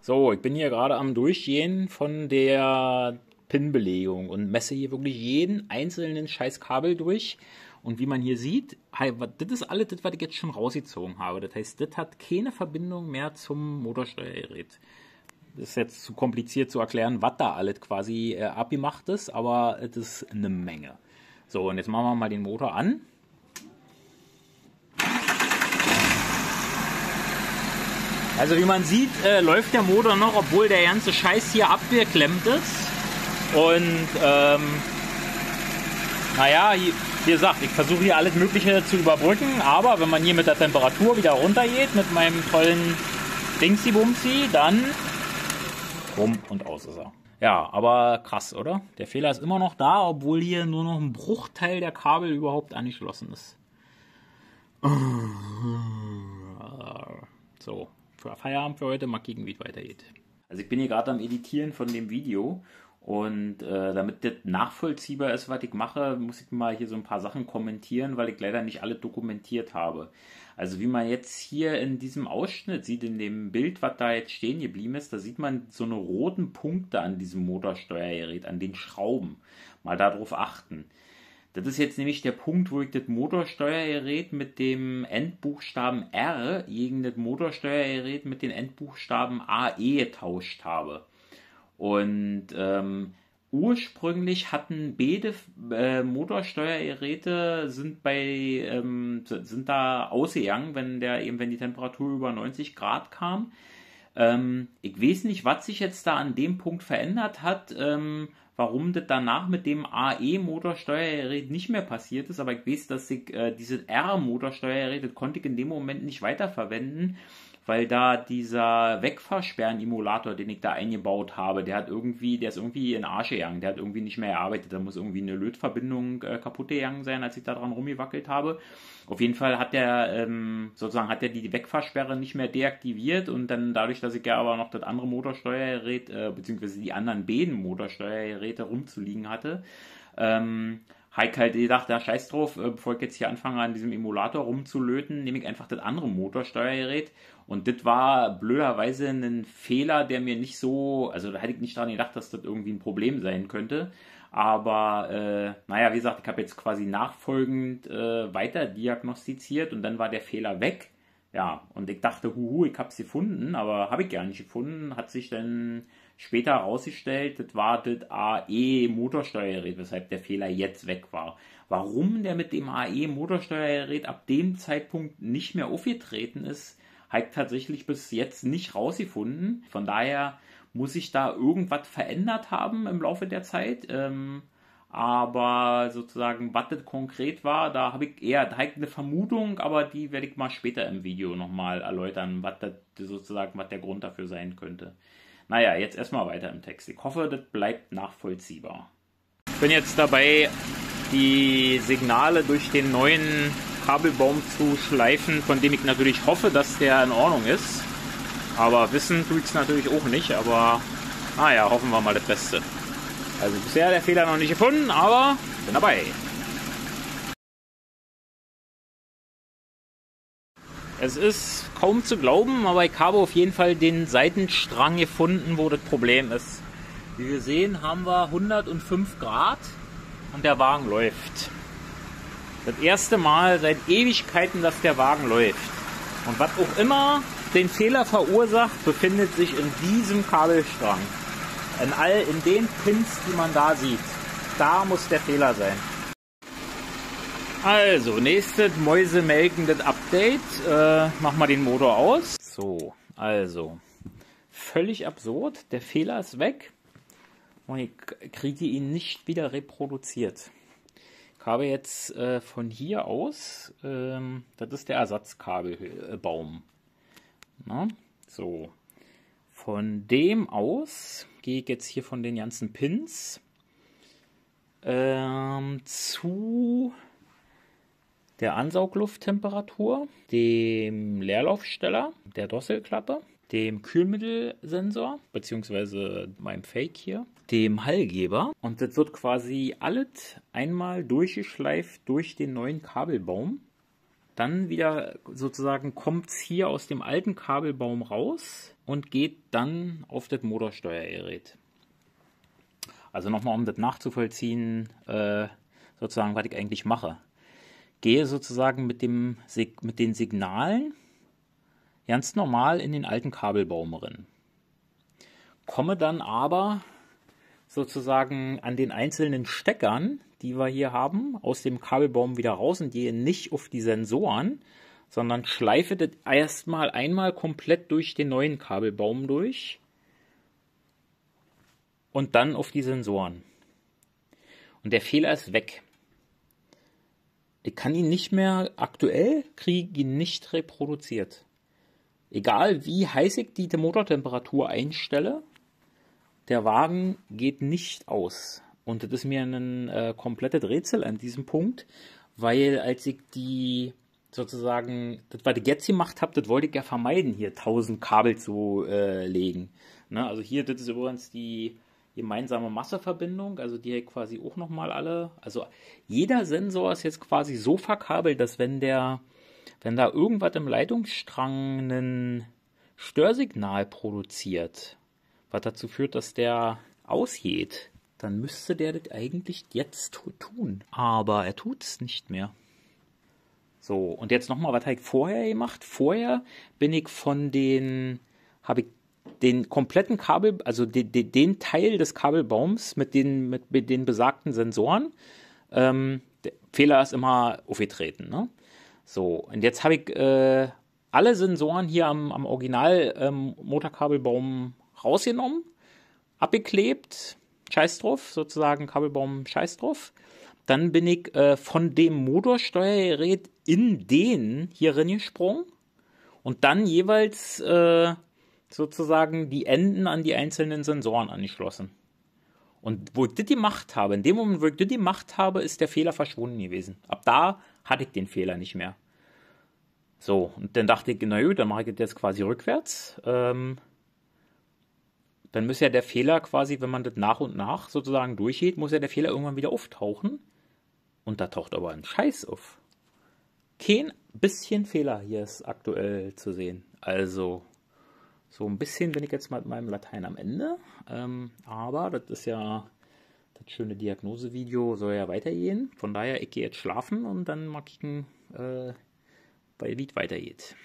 So, ich bin hier gerade am Durchgehen von der Pin-Belegung und messe hier wirklich jeden einzelnen scheiß Kabel durch. Und wie man hier sieht, das ist alles, das, was ich jetzt schon rausgezogen habe. Das heißt, das hat keine Verbindung mehr zum Motorsteuergerät. Das ist jetzt zu kompliziert zu erklären, was da alles quasi abgemacht ist, aber es ist eine Menge. So, und jetzt machen wir mal den Motor an. Also wie man sieht, läuft der Motor noch, obwohl der ganze Scheiß hier abgeklemmt ist. Und naja, wie gesagt, ich versuche hier alles Mögliche zu überbrücken, aber wenn man hier mit der Temperatur wieder runtergeht, mit meinem tollen Dingsy-Bumsy, dann rum und aus ist er. Ja, aber krass, oder? Der Fehler ist immer noch da, obwohl hier nur noch ein Bruchteil der Kabel überhaupt angeschlossen ist. So. Für Feierabend für heute, mal gucken, wie es weitergeht. Also ich bin hier gerade am Editieren von dem Video und damit das nachvollziehbar ist, was ich mache, muss ich mal hier so ein paar Sachen kommentieren, weil ich leider nicht alle dokumentiert habe. Also wie man jetzt hier in diesem Ausschnitt sieht, in dem Bild, was da jetzt stehen geblieben ist, da sieht man so eine roten Punkte an diesem Motorsteuergerät, an den Schrauben. Mal darauf achten. Das ist jetzt nämlich der Punkt, wo ich das Motorsteuergerät mit dem Endbuchstaben R gegen das Motorsteuergerät mit den Endbuchstaben AE getauscht habe. Und ursprünglich hatten beide Motorsteuergeräte sind da ausgegangen, wenn die Temperatur über 90 Grad kam. Ich weiß nicht, was sich jetzt da an dem Punkt verändert hat. Warum das danach mit dem AE-Motorsteuergerät nicht mehr passiert ist, aber ich weiß, dass ich dieses R-Motorsteuergerät, das konnte ich in dem Moment nicht weiterverwenden, weil da dieser Wegfahrsperren-Emulator, den ich da eingebaut habe, der ist irgendwie in den Arsch gegangen, der hat irgendwie nicht mehr gearbeitet, da muss irgendwie eine Lötverbindung kaputt gegangen sein, als ich da dran rumgewackelt habe. Auf jeden Fall hat der die Wegfahrsperre nicht mehr deaktiviert und dann dadurch, dass ich ja aber noch das andere Motorsteuergerät, beziehungsweise die anderen beiden Motorsteuergeräte rumzuliegen hatte, habe ich halt gedacht, da scheiß drauf, bevor ich jetzt hier anfange an diesem Emulator rumzulöten, nehme ich einfach das andere Motorsteuergerät und das war blöderweise ein Fehler, der mir nicht so, also da hätte ich nicht dran gedacht, dass das irgendwie ein Problem sein könnte. Aber naja, wie gesagt, ich habe jetzt quasi nachfolgend weiter diagnostiziert und dann war der Fehler weg. Ja, und ich dachte, ich habe es gefunden, aber habe ich gar nicht gefunden. Hat sich dann später herausgestellt, das war das AE-Motorsteuergerät, weshalb der Fehler jetzt weg war. Warum der mit dem AE-Motorsteuergerät ab dem Zeitpunkt nicht mehr aufgetreten ist, habe ich tatsächlich bis jetzt nicht rausgefunden. Von daher muss ich da irgendwas verändert haben im Laufe der Zeit. Aber sozusagen, was das konkret war, da habe ich eine Vermutung, aber die werde ich mal später im Video nochmal erläutern, was der Grund dafür sein könnte. Naja, jetzt erstmal weiter im Text. Ich hoffe, das bleibt nachvollziehbar. Ich bin jetzt dabei, die Signale durch den neuen Kabelbaum zu schleifen, von dem ich natürlich hoffe, dass der in Ordnung ist. Aber wissen tue ich es natürlich auch nicht, aber naja, hoffen wir mal das Beste. Also bisher der Fehler noch nicht gefunden, aber bin dabei. Es ist kaum zu glauben, aber ich habe auf jeden Fall den Seitenstrang gefunden, wo das Problem ist. Wie wir sehen, haben wir 105 Grad und der Wagen läuft. Das erste Mal seit Ewigkeiten, dass der Wagen läuft. Und was auch immer den Fehler verursacht, befindet sich in diesem Kabelstrang. In den Pins, die man da sieht. Da muss der Fehler sein. Also, nächstes mäusemelkendes Update. Mach mal den Motor aus. So, also. Völlig absurd. Der Fehler ist weg. Und ich kriege ihn nicht wieder reproduziert. Ich habe jetzt von hier aus, das ist der Ersatzkabelbaum. Na, so. Von dem aus gehe ich jetzt hier von den ganzen Pins zu der Ansauglufttemperatur, dem Leerlaufsteller, der Drosselklappe, dem Kühlmittelsensor, beziehungsweise meinem Fake hier, dem Hallgeber. Und das wird quasi alles einmal durchgeschleift durch den neuen Kabelbaum. dann wieder sozusagen kommt es hier aus dem alten Kabelbaum raus und geht dann auf das Motorsteuergerät. Also nochmal, um das nachzuvollziehen, sozusagen, was ich eigentlich mache. Gehe sozusagen mit den Signalen ganz normal in den alten Kabelbaum rein. Komme dann aber sozusagen an den einzelnen Steckern, die wir hier haben, aus dem Kabelbaum wieder raus und gehe nicht auf die Sensoren, sondern schleife das erstmal einmal komplett durch den neuen Kabelbaum durch und dann auf die Sensoren. Und der Fehler ist weg. Ich kann ihn nicht mehr, aktuell kriege ich ihn nicht reproduziert. Egal wie heiß ich die Motortemperatur einstelle, der Wagen geht nicht aus. Und das ist mir ein komplettes Rätsel an diesem Punkt, weil als ich die sozusagen, das was ich jetzt gemacht habe, das wollte ich ja vermeiden, hier 1000 Kabel zu legen. Ne? Also hier, das ist übrigens die gemeinsame Masseverbindung, also die quasi auch nochmal alle, also jeder Sensor ist jetzt quasi so verkabelt, dass wenn da irgendwas im Leitungsstrang ein Störsignal produziert, was dazu führt, dass der ausgeht, dann müsste der das eigentlich jetzt tun. Aber er tut es nicht mehr. So, und jetzt nochmal, was habe ich vorher gemacht? Vorher habe ich den kompletten Kabel, also den Teil des Kabelbaums mit den besagten Sensoren, der Fehler ist immer aufgetreten, ne? So, und jetzt habe ich alle Sensoren hier am Original Motorkabelbaum rausgenommen, abgeklebt, Scheiß drauf, sozusagen Kabelbaum Scheiß drauf. Dann bin ich von dem Motorsteuergerät in den hier reingesprungen und dann jeweils sozusagen die Enden an die einzelnen Sensoren angeschlossen. Und wo ich das gemacht habe, in dem Moment, wo ich das gemacht habe, ist der Fehler verschwunden gewesen. Ab da hatte ich den Fehler nicht mehr. So, und dann dachte ich, na gut, dann mache ich das jetzt quasi rückwärts. Dann muss ja der Fehler quasi, wenn man das nach und nach sozusagen durchgeht, muss ja der Fehler irgendwann wieder auftauchen. Und da taucht aber ein Scheiß auf. Kein bisschen Fehler hier ist aktuell zu sehen. Also, so ein bisschen bin ich jetzt mal mit meinem Latein am Ende. Aber das ist ja, das schöne Diagnosevideo soll ja weitergehen. Von daher, ich gehe jetzt schlafen und dann mal kicken, wie es weitergeht.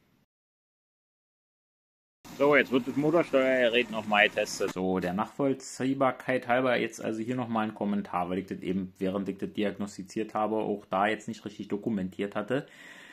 So, jetzt wird das Motorsteuergerät nochmal getestet. So, der Nachvollziehbarkeit halber jetzt also hier nochmal ein Kommentar, weil ich das eben, während ich das diagnostiziert habe, auch da jetzt nicht richtig dokumentiert hatte.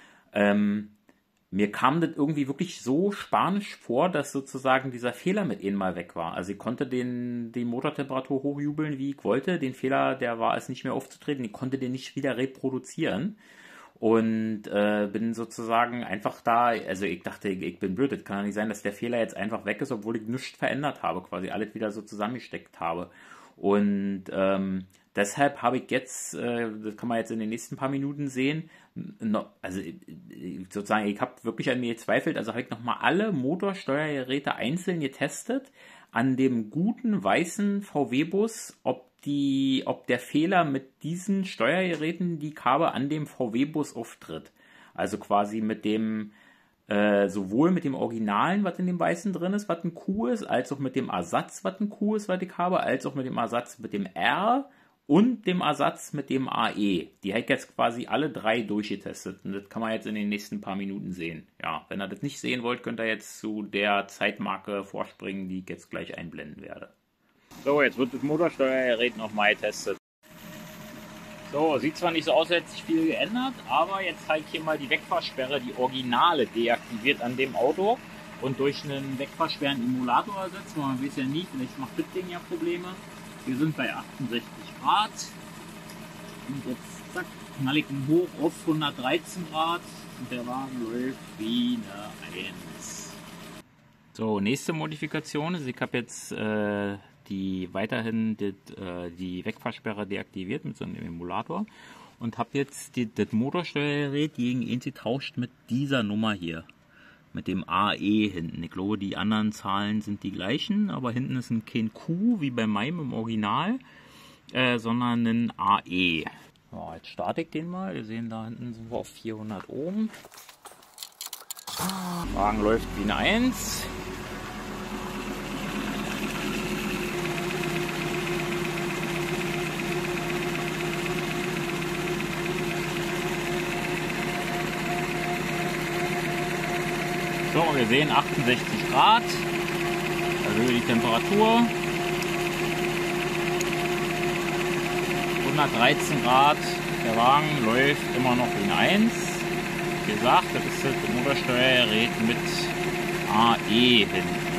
Mir kam das irgendwie wirklich so spanisch vor, dass sozusagen dieser Fehler mit ihnen mal weg war. Also ich konnte die Motortemperatur hochjubeln, wie ich wollte. Den Fehler, der war es nicht mehr aufzutreten. Ich konnte den nicht wieder reproduzieren. Und bin sozusagen einfach da, also ich dachte, ich bin blöd, das kann ja nicht sein, dass der Fehler jetzt einfach weg ist, obwohl ich nichts verändert habe, quasi alles wieder so zusammengesteckt habe. Und deshalb habe ich jetzt, das kann man jetzt in den nächsten paar Minuten sehen, also sozusagen, ich habe wirklich an mir gezweifelt, also habe ich nochmal alle Motorsteuergeräte einzeln getestet, an dem guten weißen VW-Bus, ob der Fehler mit diesen Steuergeräten, die ich habe, an dem VW-Bus auftritt. Also quasi mit dem, sowohl mit dem Originalen, was in dem Weißen drin ist, was ein Q ist, als auch mit dem Ersatz, was ein Q ist, was ich habe, als auch mit dem Ersatz mit dem R und dem Ersatz mit dem AE. Die habe ich jetzt quasi alle drei durchgetestet. Und das kann man jetzt in den nächsten paar Minuten sehen. Ja, wenn ihr das nicht sehen wollt, könnt ihr jetzt zu der Zeitmarke vorspringen, die ich jetzt gleich einblenden werde. So, jetzt wird das Motorsteuergerät nochmal getestet. So, sieht zwar nicht so aus, als hätte sich viel geändert, aber jetzt habe ich hier mal die Wegfahrsperre, die Originale, deaktiviert an dem Auto und durch einen Wegfahrsperren-Emulator ersetzt. Man weiß ja nie, vielleicht macht das Ding ja Probleme. Wir sind bei 68 Grad und jetzt zack, knall ich ihn hoch auf 113 Grad und der Wagen läuft wie eine 1. So, nächste Modifikation ist, ich habe jetzt weiterhin die Wegfahrsperre deaktiviert mit so einem Emulator und habe jetzt das Motorsteuergerät gegen eins getauscht mit dieser Nummer hier, mit dem AE hinten. Ich glaube, die anderen Zahlen sind die gleichen, aber hinten ist kein Q wie bei meinem im Original, sondern ein AE. Ja, jetzt starte ich den mal. Wir sehen, da hinten sind wir auf 400 Ohm. Wagen läuft wie eine 1. So, wir sehen 68 Grad. Erhöhe die Temperatur. 113 Grad. Der Wagen läuft immer noch wie eine 1. Wie gesagt, das ist das Motorsteuergerät mit AE hinten.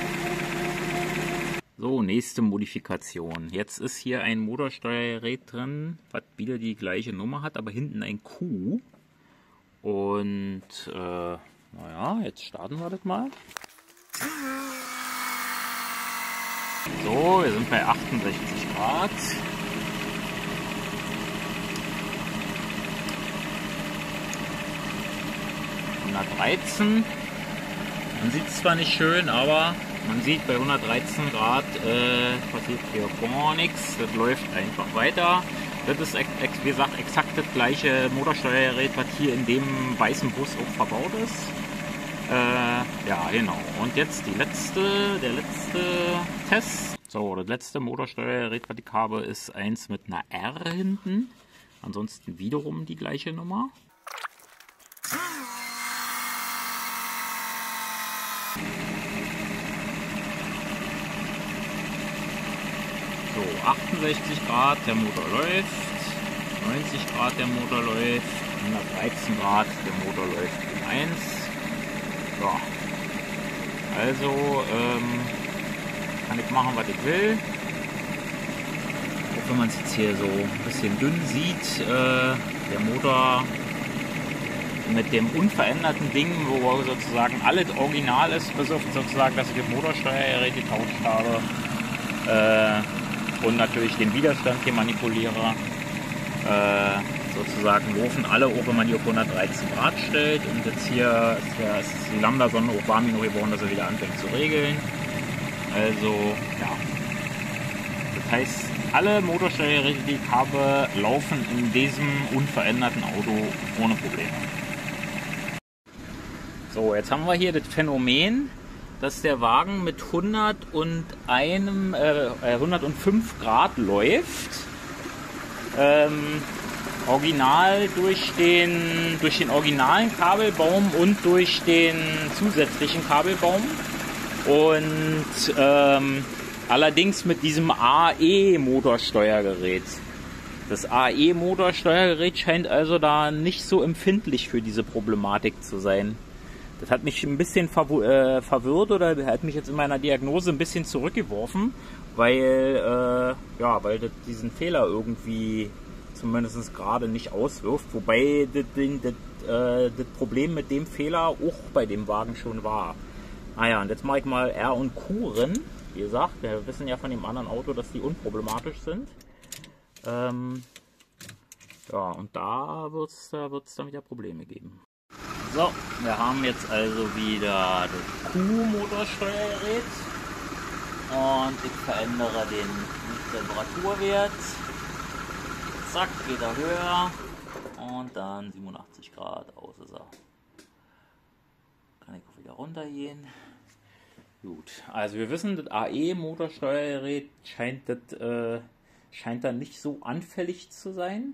So, nächste Modifikation. Jetzt ist hier ein Motorsteuergerät drin, was wieder die gleiche Nummer hat, aber hinten ein Q. Und naja, jetzt starten wir das mal. So, wir sind bei 68 Grad. Man sieht es zwar nicht schön, aber man sieht, bei 113 Grad passiert hier gar nichts. Das läuft einfach weiter. Das ist, wie gesagt, exakt das gleiche Motorsteuergerät, was hier in dem weißen Bus auch verbaut ist. Ja, genau. Und jetzt der letzte Test. So, das letzte Motorsteuergerät, was ich habe, ist eins mit einer R hinten. Ansonsten wiederum die gleiche Nummer. So, 68 Grad, der Motor läuft, 90 Grad, der Motor läuft, 113 Grad, der Motor läuft in 1. Ja. Also kann ich machen, was ich will. Auch wenn man es jetzt hier so ein bisschen dünn sieht, der Motor mit dem unveränderten Ding, wo sozusagen alles original ist, bis auf sozusagen, dass ich das Motorsteuergerät getauscht habe. Und natürlich den Widerstand hier manipuliere. Sozusagen laufen alle, auch wenn man die auf 113 Grad stellt. Und jetzt hier ist die Lambda-Sonne auch warm genug geworden, dass er wieder anfängt zu regeln. Also, ja. Das heißt, alle Motorsteuergeräte, die ich habe, laufen in diesem unveränderten Auto ohne Probleme. So, jetzt haben wir hier das Phänomen, dass der Wagen mit 105 Grad läuft. Original durch den originalen Kabelbaum und durch den zusätzlichen Kabelbaum. Und allerdings mit diesem AE-Motorsteuergerät. Das AE-Motorsteuergerät scheint also da nicht so empfindlich für diese Problematik zu sein. Das hat mich ein bisschen verwirrt oder hat mich jetzt in meiner Diagnose ein bisschen zurückgeworfen, weil das diesen Fehler irgendwie zumindest gerade nicht auswirft. Wobei das Problem mit dem Fehler auch bei dem Wagen schon war. Naja, und jetzt mache ich mal R und Q rein. Wie gesagt, wir wissen ja von dem anderen Auto, dass die unproblematisch sind. Ja, und da wird's dann wieder Probleme geben. So, wir haben jetzt also wieder das Q-Motorsteuergerät und ich verändere den Temperaturwert. Zack, geht er höher und dann 87 Grad, aus ist er. Kann ich auch wieder runtergehen. Gut, also wir wissen, das AE-Motorsteuergerät scheint da nicht so anfällig zu sein.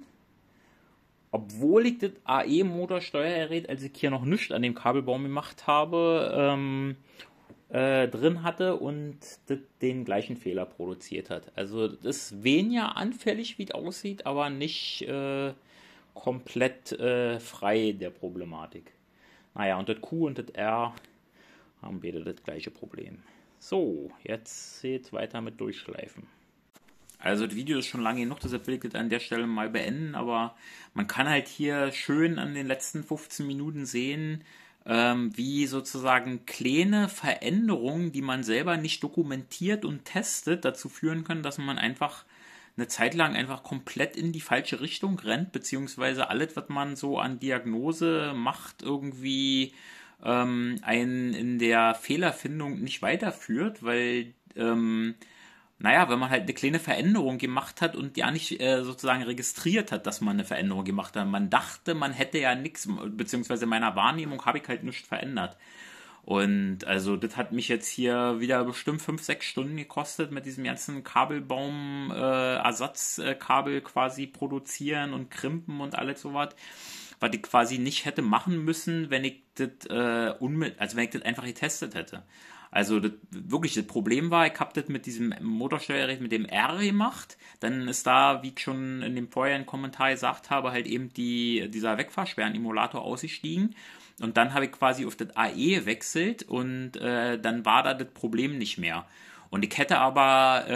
Obwohl ich das AE-Motorsteuergerät, als ich hier noch nichts an dem Kabelbaum gemacht habe, drin hatte und das den gleichen Fehler produziert hat. Also das ist weniger anfällig, wie es aussieht, aber nicht komplett frei der Problematik. Naja, und das Q und das R haben beide das gleiche Problem. So, jetzt geht's weiter mit Durchschleifen. Also das Video ist schon lange genug, deshalb will ich das an der Stelle mal beenden, aber man kann halt hier schön an den letzten 15 Minuten sehen, wie sozusagen kleine Veränderungen, die man selber nicht dokumentiert und testet, dazu führen können, dass man einfach eine Zeit lang einfach komplett in die falsche Richtung rennt, beziehungsweise alles, was man so an Diagnose macht, irgendwie einen in der Fehlerfindung nicht weiterführt, weil naja, wenn man halt eine kleine Veränderung gemacht hat und ja nicht sozusagen registriert hat, dass man eine Veränderung gemacht hat. Man dachte, man hätte ja nichts, beziehungsweise in meiner Wahrnehmung habe ich halt nichts verändert. Und also das hat mich jetzt hier wieder bestimmt 5, 6 Stunden gekostet mit diesem ganzen Kabelbaum, Ersatzkabel quasi produzieren und krimpen und alles sowas, was ich quasi nicht hätte machen müssen, wenn ich das also wenn ich das einfach getestet hätte. Also wirklich, das Problem war, ich habe das mit diesem Motorsteuergerät mit dem R gemacht. Dann ist da, wie ich schon in dem vorherigen Kommentar gesagt habe, halt eben dieser Wegfahrsperren-Emulator ausgestiegen. Und dann habe ich quasi auf das AE gewechselt und dann war da das Problem nicht mehr. Und ich hätte aber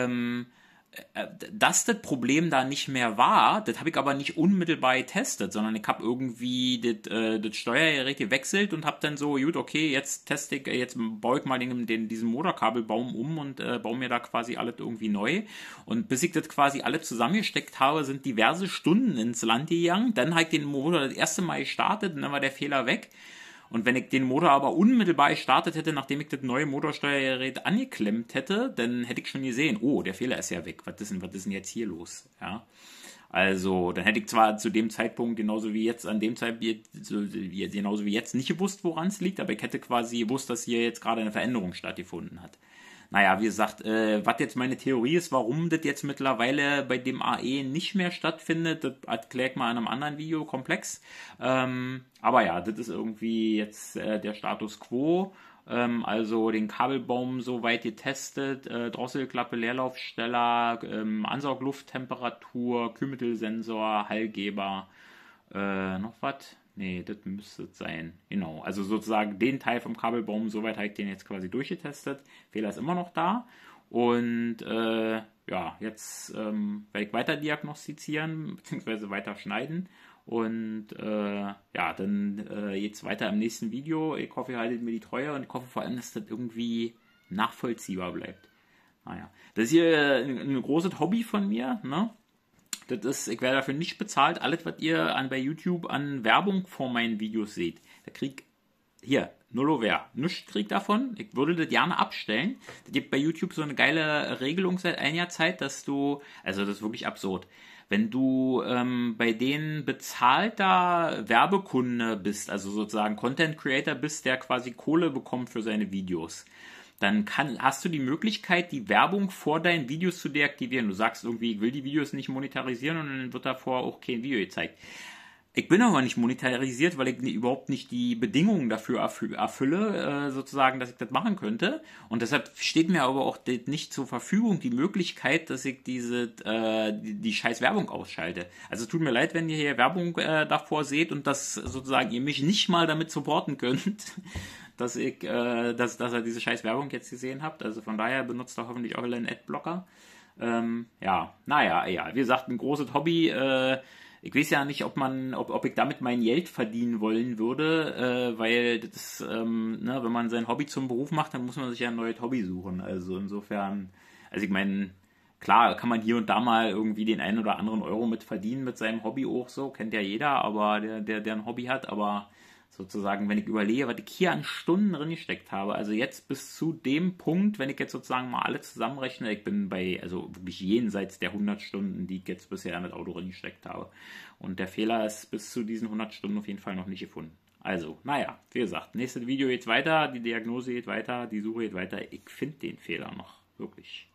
dass das Problem da nicht mehr war, das habe ich aber nicht unmittelbar getestet, sondern ich habe irgendwie das Steuergerät gewechselt und habe dann so, gut, okay, jetzt teste ich, jetzt baue ich mal diesen Motorkabelbaum um und baue mir da quasi alles irgendwie neu. Und bis ich das quasi alle zusammengesteckt habe, sind diverse Stunden ins Land gegangen. Dann habe ich den Motor das erste Mal gestartet und dann war der Fehler weg. Und wenn ich den Motor aber unmittelbar gestartet hätte, nachdem ich das neue Motorsteuergerät angeklemmt hätte, dann hätte ich schon gesehen, oh, der Fehler ist ja weg. Was ist denn jetzt hier los? Ja. Also, dann hätte ich zwar zu dem Zeitpunkt, genauso wie jetzt, genauso wie jetzt nicht gewusst, woran es liegt, aber ich hätte quasi gewusst, dass hier jetzt gerade eine Veränderung stattgefunden hat. Naja, wie gesagt, was jetzt meine Theorie ist, warum das jetzt mittlerweile bei dem AE nicht mehr stattfindet, das erkläre ich mal in einem anderen Videokomplex. Aber ja, das ist irgendwie jetzt der Status quo. Also den Kabelbaum soweit getestet, Drosselklappe, Leerlaufsteller, Ansauglufttemperatur, Kühlmittelsensor, Hallgeber, noch was? Nee, das müsste es sein. Genau. Also sozusagen den Teil vom Kabelbaum, soweit habe ich den jetzt quasi durchgetestet. Fehler ist immer noch da. Und ja, jetzt werde ich weiter diagnostizieren, beziehungsweise weiter schneiden. Und ja, dann jetzt weiter im nächsten Video. Ich hoffe, ihr haltet mir die Treue und ich hoffe vor allem, dass das irgendwie nachvollziehbar bleibt. Naja, das ist hier ein großes Hobby von mir, ne? Das ist, ich werde dafür nicht bezahlt. Alles, was ihr bei YouTube an Werbung vor meinen Videos seht, da krieg hier, nullover, nichts krieg davon. Ich würde das gerne abstellen. Es gibt bei YouTube so eine geile Regelung seit einiger Zeit, dass du, also das ist wirklich absurd, wenn du bei denen bezahlter Werbekunde bist, also sozusagen Content Creator bist, der quasi Kohle bekommt für seine Videos, dann hast du die Möglichkeit, die Werbung vor deinen Videos zu deaktivieren. Du sagst irgendwie, ich will die Videos nicht monetarisieren und dann wird davor auch kein Video gezeigt. Ich bin aber nicht monetarisiert, weil ich überhaupt nicht die Bedingungen dafür erfülle, sozusagen, dass ich das machen könnte. Und deshalb steht mir aber auch nicht zur Verfügung die Möglichkeit, dass ich die scheiß Werbung ausschalte. Also es tut mir leid, wenn ihr hier Werbung davor seht und dass sozusagen ihr mich nicht mal damit supporten könnt, dass ihr diese scheiß Werbung jetzt gesehen habt. Also von daher benutzt doch hoffentlich auch einen Adblocker. Ja, naja, ja, wie gesagt, ein großes Hobby. Ich weiß ja nicht, ob ich damit mein Geld verdienen wollen würde, weil das, ne, wenn man sein Hobby zum Beruf macht, dann muss man sich ja ein neues Hobby suchen. Also insofern, also ich meine, klar kann man hier und da mal irgendwie den einen oder anderen Euro mit verdienen mit seinem Hobby auch so, kennt ja jeder, aber der ein Hobby hat, aber sozusagen, wenn ich überlege, was ich hier an Stunden drin gesteckt habe, also jetzt bis zu dem Punkt, wenn ich jetzt sozusagen mal alle zusammenrechne, ich bin also wirklich jenseits der 100 Stunden, die ich jetzt bisher in das Auto drin gesteckt habe. Und der Fehler ist bis zu diesen 100 Stunden auf jeden Fall noch nicht gefunden. Also, naja, wie gesagt, nächstes Video geht weiter, die Diagnose geht weiter, die Suche geht weiter. Ich finde den Fehler noch, wirklich.